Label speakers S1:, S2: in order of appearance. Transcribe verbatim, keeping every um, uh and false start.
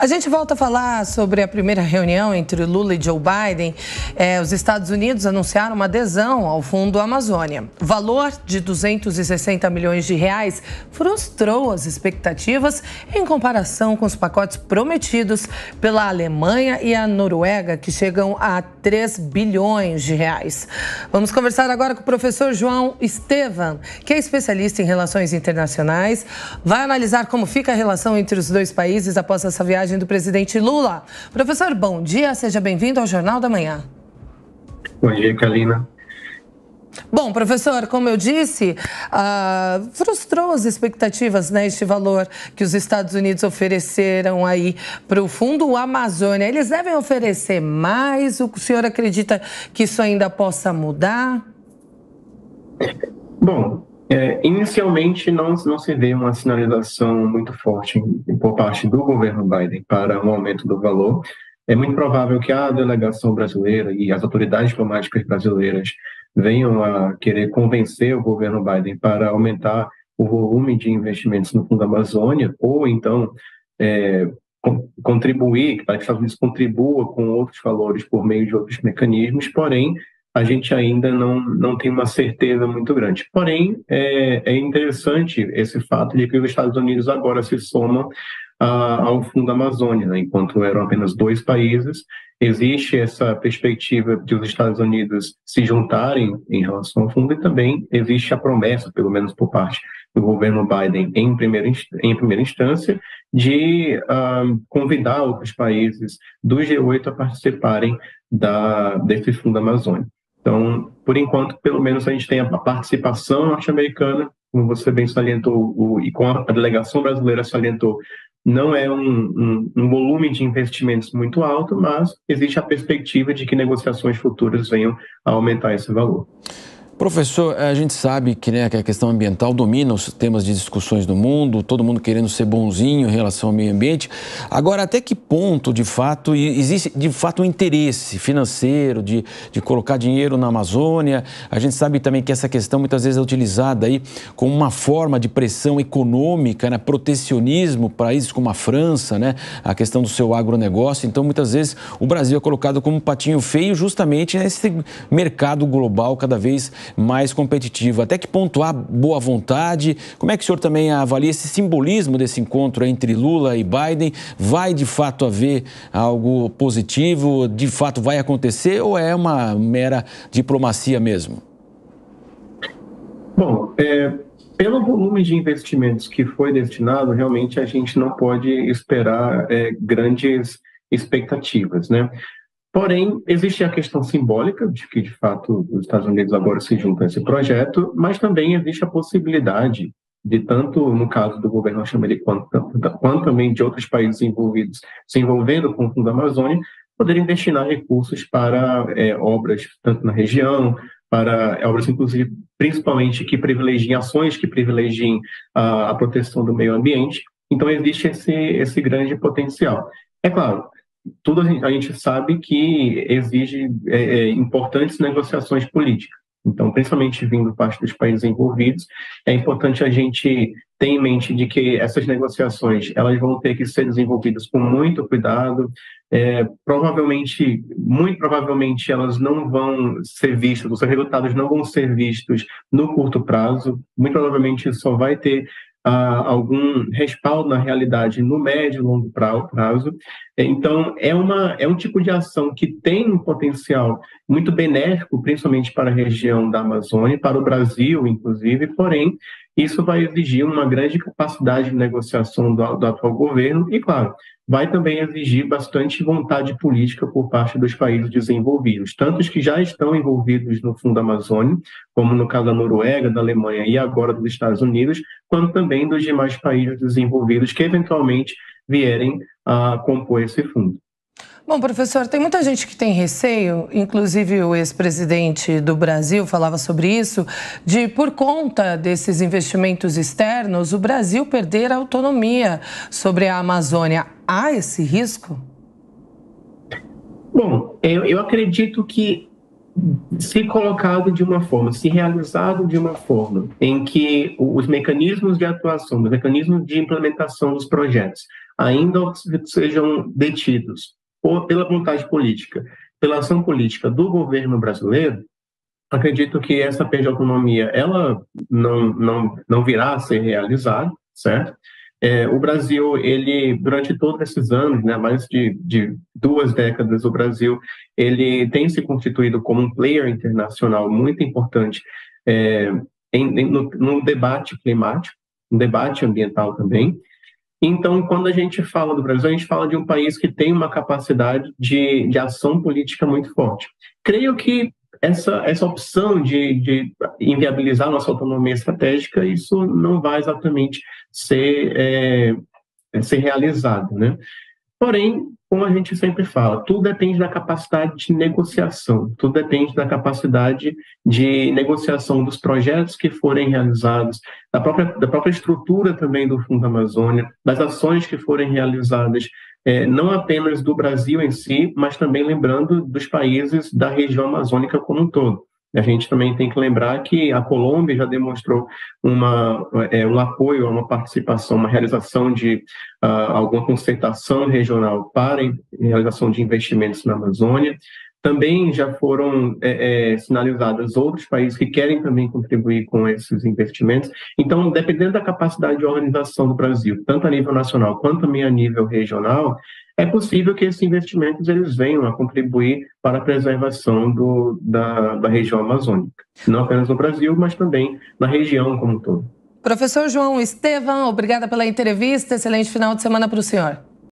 S1: A gente volta a falar sobre a primeira reunião entre Lula e Joe Biden. É, os Estados Unidos anunciaram uma adesão ao Fundo Amazônia. O valor de duzentos e sessenta milhões de reais frustrou as expectativas em comparação com os pacotes prometidos pela Alemanha e a Noruega, que chegam a três bilhões de reais. Vamos conversar agora com o professor João Estevam, que é especialista em relações internacionais. Vai analisar como fica a relação entre os dois países após essa viagem do presidente Lula. Professor, bom dia, seja bem-vindo ao Jornal da Manhã.
S2: Bom dia, Kalina.
S1: Bom, professor, como eu disse, uh, frustrou as expectativas, né, este valor que os Estados Unidos ofereceram aí para o Fundo Amazônia. Eles devem oferecer mais? O senhor acredita que isso ainda possa mudar?
S2: Bom, é, inicialmente não, não se vê uma sinalização muito forte por parte do governo Biden para um aumento do valor. É muito provável que a delegação brasileira e as autoridades diplomáticas brasileiras venham a querer convencer o governo Biden para aumentar o volume de investimentos no Fundo Amazônia, ou então é, contribuir, para que os Estados Unidos contribua com outros valores por meio de outros mecanismos, porém, a gente ainda não, não tem uma certeza muito grande. Porém, é, é interessante esse fato de que os Estados Unidos agora se somam a, ao Fundo Amazônia, né? Enquanto eram apenas dois países, existe essa perspectiva de os Estados Unidos se juntarem em relação ao fundo, e também existe a promessa, pelo menos por parte do governo Biden, em primeira, em primeira instância, de uh, convidar outros países do G oito a participarem da, desse Fundo Amazônia. Então, por enquanto, pelo menos a gente tem a participação norte-americana, como você bem salientou, o, e com a delegação brasileira salientou, não é um, um, um volume de investimentos muito alto, mas existe a perspectiva de que negociações futuras venham a aumentar esse valor.
S3: Professor, a gente sabe que, né, que a questão ambiental domina os temas de discussões do mundo, todo mundo querendo ser bonzinho em relação ao meio ambiente. Agora, até que ponto, de fato, existe de fato um interesse financeiro de, de colocar dinheiro na Amazônia? A gente sabe também que essa questão muitas vezes é utilizada aí como uma forma de pressão econômica, né, protecionismo, países como a França, né, a questão do seu agronegócio. Então, muitas vezes, o Brasil é colocado como um patinho feio justamente nesse mercado global cada vez mais competitivo. Até que ponto há boa vontade? Como é que o senhor também avalia esse simbolismo desse encontro entre Lula e Biden? Vai de fato haver algo positivo? De fato vai acontecer ou é uma mera diplomacia mesmo?
S2: Bom, é, pelo volume de investimentos que foi destinado, realmente a gente não pode esperar é, grandes expectativas, né? Porém, existe a questão simbólica de que, de fato, os Estados Unidos agora se juntam a esse projeto, mas também existe a possibilidade de, tanto no caso do governo norte-americano, quanto, quanto também de outros países envolvidos, se envolvendo com o Fundo Amazônia, poderem destinar recursos para é, obras, tanto na região, para obras, inclusive, principalmente que privilegiem ações, que privilegiem a, a proteção do meio ambiente. Então, existe esse, esse grande potencial. É claro, tudo a gente sabe que exige é, é, importantes negociações políticas. Então, principalmente vindo parte dos países envolvidos, é importante a gente ter em mente de que essas negociações elas vão ter que ser desenvolvidas com muito cuidado. É, provavelmente, muito provavelmente, elas não vão ser vistas, os resultados não vão ser vistos no curto prazo. Muito provavelmente só vai ter Uh, algum respaldo na realidade no médio e longo prazo. Então, é, uma, é um tipo de ação que tem um potencial muito benéfico, principalmente para a região da Amazônia, para o Brasil, inclusive, porém, isso vai exigir uma grande capacidade de negociação do, do atual governo e, claro, vai também exigir bastante vontade política por parte dos países desenvolvidos, tanto os que já estão envolvidos no Fundo Amazônia, como no caso da Noruega, da Alemanha e agora dos Estados Unidos, quanto também dos demais países desenvolvidos que eventualmente vierem a compor esse fundo.
S1: Bom, professor, tem muita gente que tem receio, inclusive o ex-presidente do Brasil falava sobre isso, de, por conta desses investimentos externos, o Brasil perder a autonomia sobre a Amazônia. Há esse risco?
S2: Bom, eu, eu acredito que, se colocado de uma forma, se realizado de uma forma em que os mecanismos de atuação, os mecanismos de implementação dos projetos ainda sejam detidos por, pela vontade política, pela ação política do governo brasileiro, acredito que essa perda de autonomia ela não, não, não virá a ser realizada, certo? É, o Brasil, ele, durante todos esses anos, né, mais de, de duas décadas, o Brasil ele tem se constituído como um player internacional muito importante é, em, em, no, no debate climático, no debate ambiental também. Então, quando a gente fala do Brasil, a gente fala de um país que tem uma capacidade de, de ação política muito forte. Creio que essa, essa opção de, de inviabilizar nossa autonomia estratégica, isso não vai exatamente ser, é, ser realizado, né? Porém, como a gente sempre fala, tudo depende da capacidade de negociação, tudo depende da capacidade de negociação dos projetos que forem realizados, da própria, da própria estrutura também do Fundo Amazônia, das ações que forem realizadas, é, não apenas do Brasil em si, mas também lembrando dos países da região amazônica como um todo. A gente também tem que lembrar que a Colômbia já demonstrou uma, é, um apoio, uma participação, uma realização de uh, alguma concertação regional para a realização de investimentos na Amazônia. Também já foram é, é, sinalizados outros países que querem também contribuir com esses investimentos. Então, dependendo da capacidade de organização do Brasil, tanto a nível nacional quanto também a nível regional, é possível que esses investimentos eles venham a contribuir para a preservação do, da, da região amazônica. Não apenas no Brasil, mas também na região como um todo.
S1: Professor João Estevam, obrigada pela entrevista. Excelente final de semana para o senhor.